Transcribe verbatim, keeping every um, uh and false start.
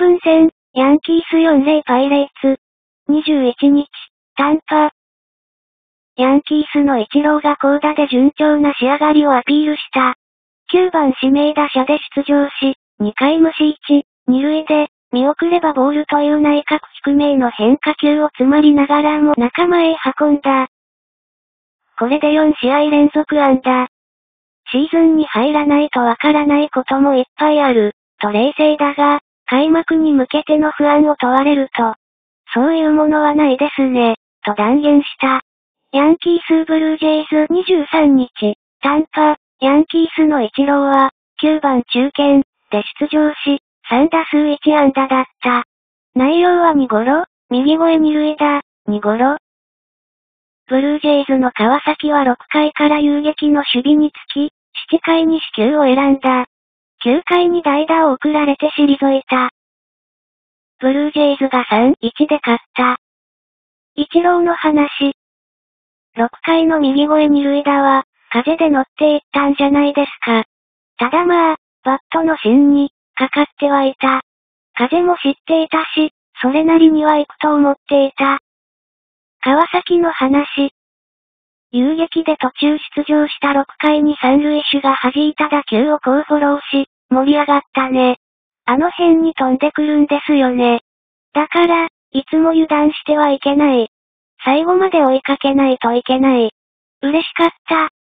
プン戦、ヤンキースよんたいゼロパイレーツ。にじゅういちにち、タンパ。ヤンキースのイチローが好打で順調な仕上がりをアピールした。きゅうばん指名打者で出場し、にかい無視いち、に塁で、見送ればボールという内角低めへの変化球を詰まりながらも仲間へ運んだ。これでよんしあい連続安打。シーズンに入らないとわからないこともいっぱいある、と冷静だが、開幕に向けての不安を問われると、そういうものはないですね、と断言した。ヤンキースブルージェイズにじゅうさんにち、タンパ、ヤンキースのイチローは、きゅうばん中堅で出場し、さんだすういちあんだだった。内容はにゴロ、右越えに塁打、にゴロ。ブルージェイズの川崎はろっかいから遊撃の守備につき、ななかいに四球を選んだ。きゅうかいに代打を送られて退いた。ブルージェイズがさんたいいちで勝った。イチローの話。ろっかいの右越えに塁打は、風で乗っていったんじゃないですか。ただまあ、バットの芯に、かかってはいた。風も知っていたし、それなりには行くと思っていた。川崎の話。遊撃で途中出場したろっかいに三塁手が弾いた打球を好フォローし、盛り上がったね。あの辺に飛んでくるんですよね。だから、いつも油断してはいけない。最後まで追いかけないといけない。嬉しかった。